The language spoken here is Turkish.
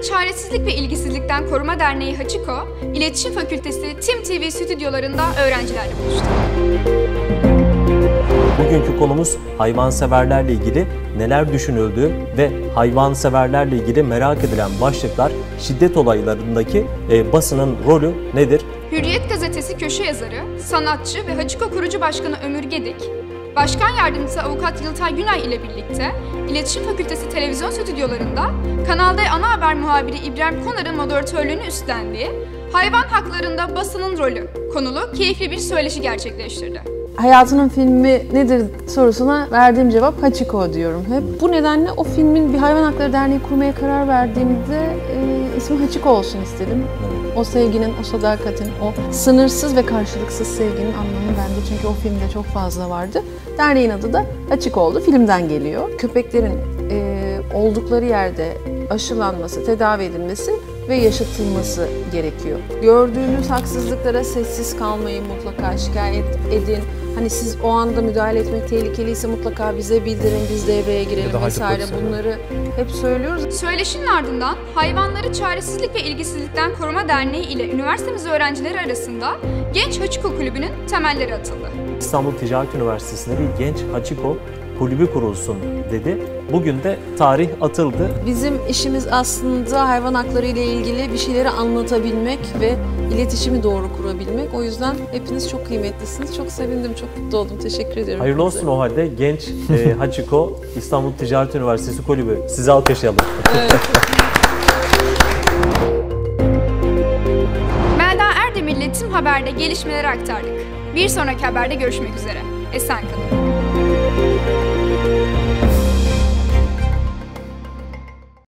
Çaresizlik ve İlgisizlikten Koruma Derneği Hachiko, İletişim Fakültesi Tim TV stüdyolarında öğrencilerle buluştu. Bugünkü konumuz hayvanseverlerle ilgili neler düşünüldüğü ve hayvanseverlerle ilgili merak edilen başlıklar, şiddet olaylarındaki basının rolü nedir? Hürriyet Gazetesi köşe yazarı, sanatçı ve Hachiko kurucu başkanı Ömür Gedik, Başkan Yardımcısı Avukat Yıltay Günay ile birlikte İletişim Fakültesi televizyon stüdyolarında Kanal D ana haber muhabiri İbrahim Konar'ın moderatörlüğünü üstlendiği Hayvan Haklarında Basının Rolü konulu keyifli bir söyleşi gerçekleştirdi. Hayatının filmi nedir sorusuna verdiğim cevap Hachiko diyorum hep. Bu nedenle o filmin bir hayvan hakları derneği kurmaya karar verdiğimde ismi Hachiko olsun istedim. O sevginin, o sadakatin, o sınırsız ve karşılıksız sevginin anlamı bende, çünkü o filmde çok fazla vardı. Derneğin adı da Hachiko oldu, filmden geliyor. Köpeklerin oldukları yerde aşılanması, tedavi edilmesi ve yaşatılması gerekiyor. Gördüğünüz haksızlıklara sessiz kalmayın, mutlaka şikayet edin. Hani siz o anda müdahale etmek tehlikeliyse mutlaka bize bildirin, biz devreye girelim vesaire, bunları hep söylüyoruz. Söyleşinin ardından Hayvanları Çaresizlik ve İlgisizlikten Koruma Derneği ile üniversitemiz öğrencileri arasında Genç Hachiko Kulübü'nün temelleri atıldı. İstanbul Ticaret Üniversitesi'nde bir Genç Hachiko Kulübü kurulsun dedi. Bugün de tarih atıldı. Bizim işimiz aslında hayvan hakları ile ilgili bir şeyleri anlatabilmek ve iletişimi doğru kurabilmek. O yüzden hepiniz çok kıymetlisiniz. Çok sevindim, çok mutlu oldum. Teşekkür ederim. Hayırlı olsun o halde. Genç Hachiko İstanbul Ticaret Üniversitesi Kulübü. Sizi alkışlayalım. Evet. Melda Erdemir'le Tim Haber'de gelişmeleri aktardık. Bir sonraki haberde görüşmek üzere. Esen kalın.